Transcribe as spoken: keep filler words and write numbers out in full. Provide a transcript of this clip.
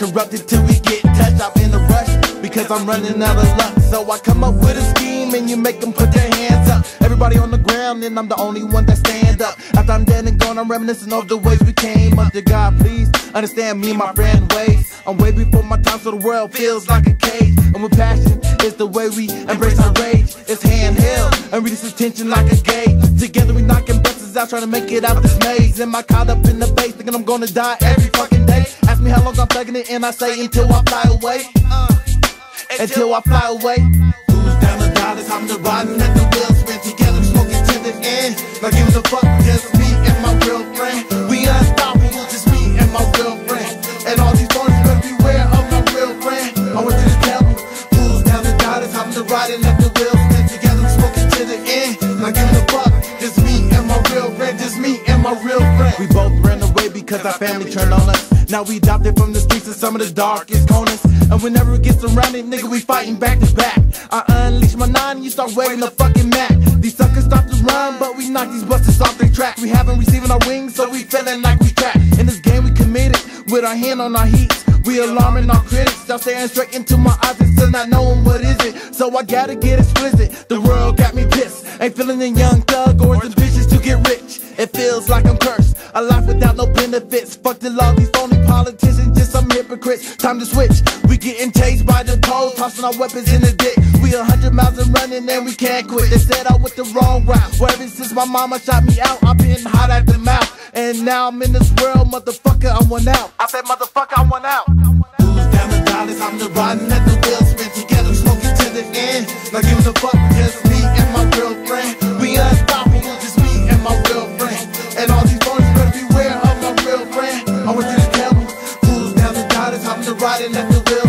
corrupted till we get touched. I'm in a rush because I'm running out of luck. So I come up with a scheme and you make them put their hands up. Everybody on the ground and I'm the only one that stand up. After I'm dead and gone, I'm reminiscing of the ways we came up. To God, please understand me and my friend ways. I'm way before my time, so the world feels like a cage. And with passion, it's the way we embrace our rage. It's handheld and release tension like a gate. Together we knocking busters out, trying to make it out this maze. Am I caught up in the base, thinking I'm gonna die every fucking day? Ask me how long I'm plugging it and I say until I fly away. uh, Until I fly away. Who's down the dollars, I'm the riding at the wheel spin. Together smoking to the end. Not giving a fuck, just me and my real friend. We unstoppable, just me and my real friend. And all these phones better beware of my real friend. I want you to tell me who's down the dollars, I'm the riding at the wheel spin. Together smoking to the end. Not giving a fuck, just me and my real friend. Just me and my real friend. We both ran away because our family turned on us. Now we adopted from the streets of some of the darkest corners. And whenever it gets surrounded, nigga, we fighting back to back. I unleash my nine and you start waving the fucking Mac. These suckers start to run, but we knock these busters off their track. We haven't receiving our wings, so we feeling like we trapped. In this game we committed, with our hand on our heat. We alarming our critics, y'all staring straight into my eyes and still not knowing what is it. So I gotta get explicit, the world got me pissed. Ain't feeling a young thug or the bitches to get rich. It feels like I'm cursed, a life without no benefits. Fuck the law, these phony politicians, just some hypocrites. Time to switch, we getting chased by the pole, tossing our weapons in the dick. We a hundred miles and running and we can't quit. They said I went the wrong route, well ever since my mama shot me out, I've been hot at the mouth. And now I'm in this world, motherfucker, I want out. I said motherfucker, I want out. Who's down the dollars, I'm the riding at the wheel spin. Together smoking to the end. Not giving a fuck, just me and my real friend. We unstoppable, just me and my real friend. And all these phones better beware of my real friend. I want you to tell me who's down the dollars, I'm the riding at the wheel